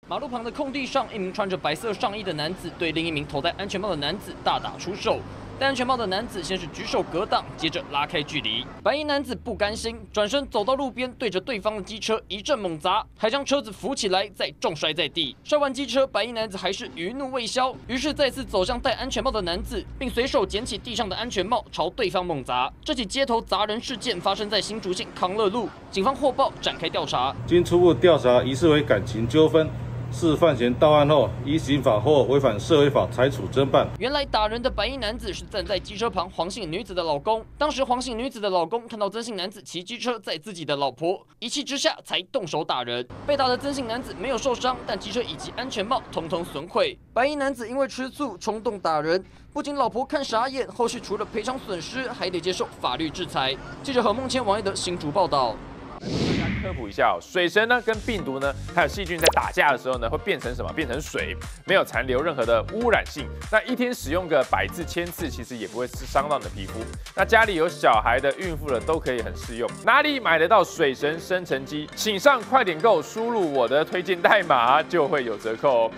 马路旁的空地上，一名穿着白色上衣的男子对另一名头戴安全帽的男子大打出手。戴安全帽的男子先是举手格挡，接着拉开距离。白衣男子不甘心，转身走到路边，对着对方的机车一阵猛砸，还将车子扶起来，再重摔在地。摔完机车，白衣男子还是余怒未消，于是再次走向戴安全帽的男子，并随手捡起地上的安全帽，朝对方猛砸。这起街头砸人事件发生在新竹县康乐路，警方获报展开调查。 经初步调查，疑似为感情纠纷。 是犯嫌到案后，依刑法或违反社会法裁处侦办。 原来打人的白衣男子是站在机车旁黄姓女子的老公。当时黄姓女子的老公看到曾姓男子骑机车载自己的老婆，一气之下才动手打人。被打的曾姓男子没有受伤，但机车以及安全帽统统损毁。白衣男子因为吃醋冲动打人，不仅老婆看傻眼，后续除了赔偿损失，还得接受法律制裁。记者何梦谦、王一德新竹报道。 大家科普一下哦，水神呢跟病毒呢还有细菌在打架的时候呢，会变成什么？变成水，没有残留任何的污染性。那一天使用个100次、1000次，其实也不会伤到你的皮肤。那家里有小孩的、孕妇的都可以很适用。哪里买得到水神生成机？请上快点购，输入我的推荐代码就会有折扣哦。